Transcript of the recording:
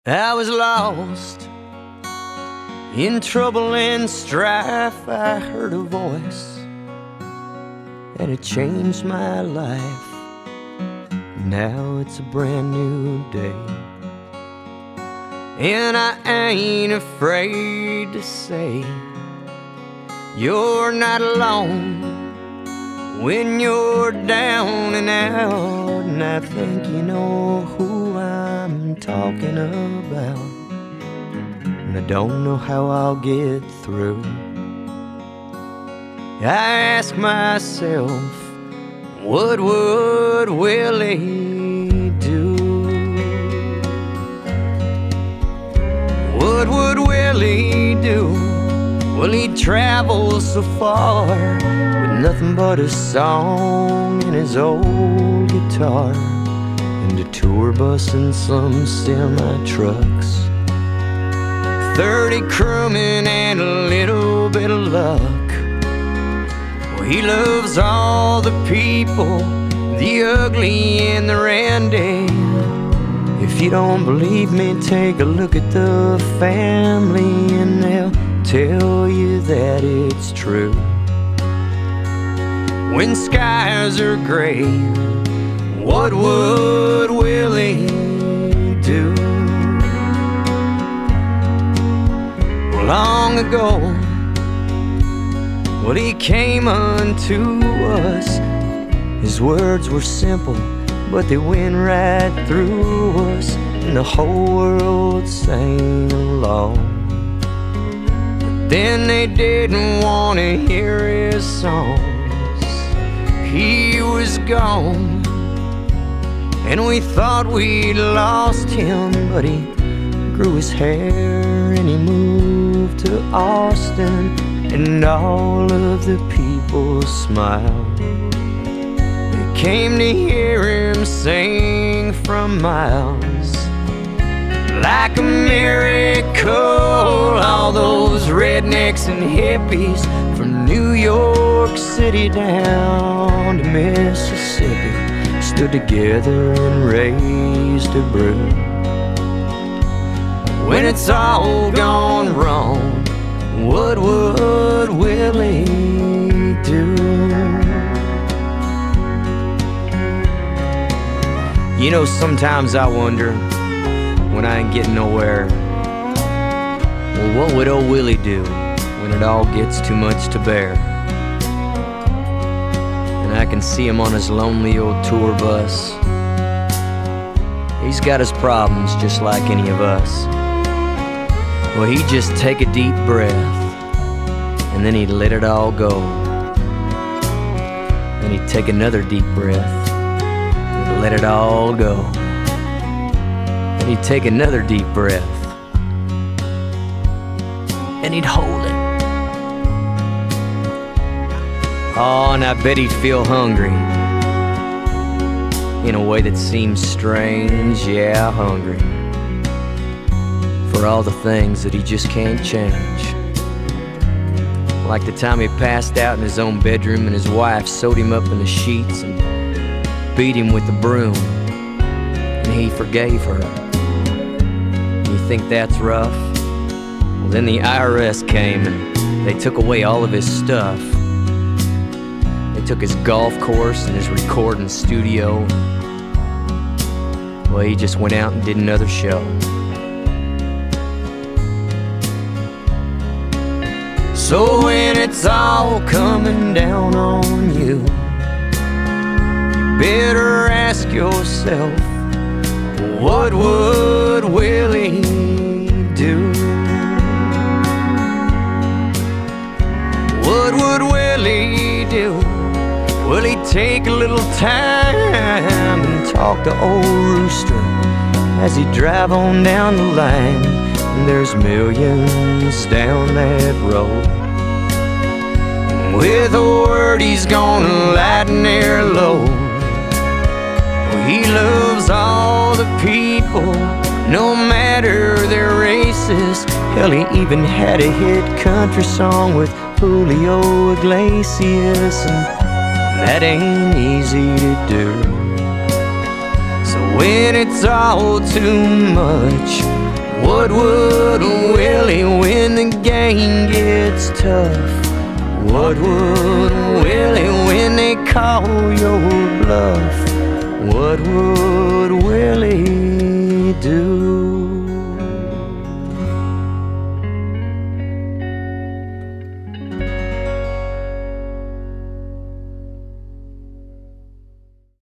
I was lost in trouble and strife. I heard a voice and it changed my life. Now it's a brand new day, and I ain't afraid to say you're not alone when you're down and out. And I think you know who I'm talking about, and I don't know how I'll get through. I ask myself, what would Willie do? What would Willie do? Well, he'd travel so far with nothing but a song and his old guitar, and a tour bus and some semi-trucks, 30 crewmen and a little bit of luck. Well, he loves all the people, the ugly and the randy. If you don't believe me, take a look at the family and they'll tell you that it's true. When skies are gray, what would Willie do? Long ago, well, he came unto us. His words were simple, but they went right through us, and the whole world sang along. But then they didn't want to hear his songs. He was gone, and we thought we'd lost him, but he grew his hair and he moved to Austin, and all of the people smiled. They came to hear him sing from miles. Like a miracle, all those rednecks and hippies from New York City down to Mississippi stood together and raised a brew. When it's all gone wrong, what would Willie do? You know, sometimes I wonder, when I ain't getting nowhere, well, what would old Willie do when it all gets too much to bear? And I can see him on his lonely old tour bus. He's got his problems just like any of us. Well, he'd just take a deep breath, and then he'd let it all go. Then he'd take another deep breath, and let it all go. Then he'd take another deep breath, and he'd hold it. Oh, and I bet he'd feel hungry in a way that seems strange. Yeah, hungry for all the things that he just can't change. Like the time he passed out in his own bedroom and his wife sewed him up in the sheets and beat him with the broom, and he forgave her. You think that's rough? Well, then the IRS came and they took away all of his stuff. They took his golf course and his recording studio. Well, he just went out and did another show. So when it's all coming down on you, you better ask yourself, what would Willie do? What would Willie do? Will he take a little time and talk to old Rooster as he drive on down the line? And there's millions down that road. With a word he's gonna lighten their load. Well, he loves all the people, no matter their races. Hell, he even had a hit country song with Julio Iglesias, and that ain't easy to do. So when it's all too much, What would Willie when the game gets tough? What would Willie when they call your bluff? What would Willie do?